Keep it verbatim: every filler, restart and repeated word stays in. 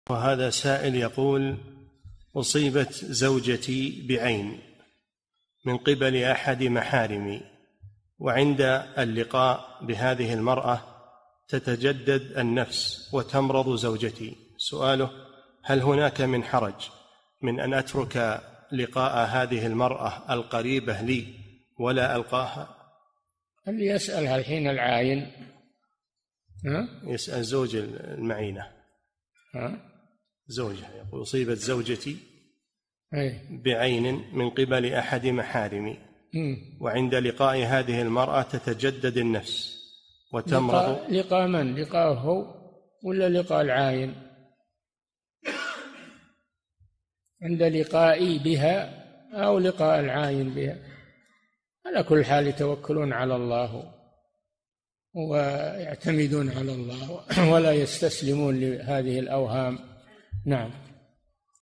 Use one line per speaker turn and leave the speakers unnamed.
وهذا سائل يقول: أصيبت زوجتي بعين من قبل أحد محارمي، وعند اللقاء بهذه المرأة تتجدد النفس وتمرض زوجتي. سؤاله: هل هناك من حرج من أن أترك لقاء هذه المرأة القريبة لي ولا ألقاها؟
اللي يسألها الحين العاين، ها؟
يسأل زوج المعينة،
ها؟
زوجها يقول: أصيبت زوجتي
أي.
بعين من قبل أحد محارمي، وعند لقاء هذه المرأة تتجدد النفس وتمرض.
لقاء, لقاء من؟ لقاء هو ولا لقاء العاين؟ عند لقائي بها أو لقاء العاين بها، على كل حال يتوكلون على الله ويعتمدون على الله ولا يستسلمون لهذه الأوهام. نعم.